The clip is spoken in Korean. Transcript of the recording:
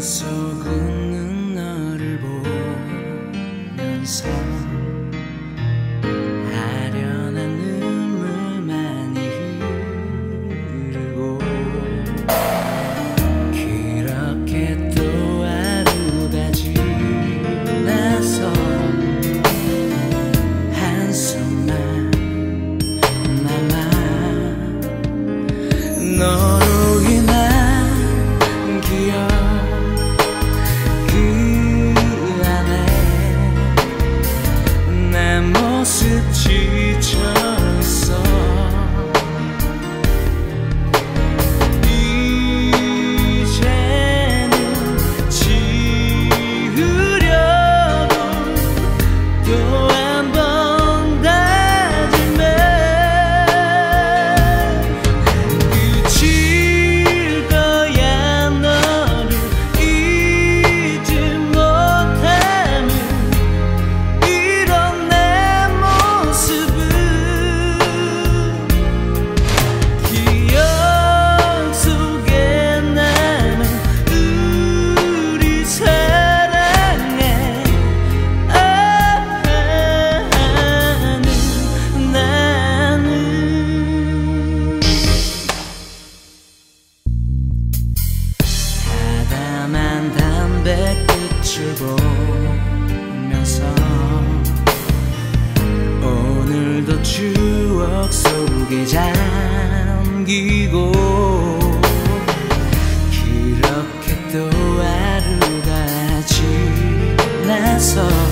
속 웃는 너를 보면서 아련한 눈물만이 흐르고 그렇게 또 하루가 지나서 한숨만 남아 너로 인한 기억 그 안에 내 모습 지쳐있어 이제는 지우려고 또 한 번 다짐해 끝일 거야 너를 잊지 못하는 이런 내 모습은 기억 속에 남은 우리 사랑에 나는 다담한 담배 끝을 보면서 오늘도 추억 속에 잠기고 그렇게 또 하루가 지나서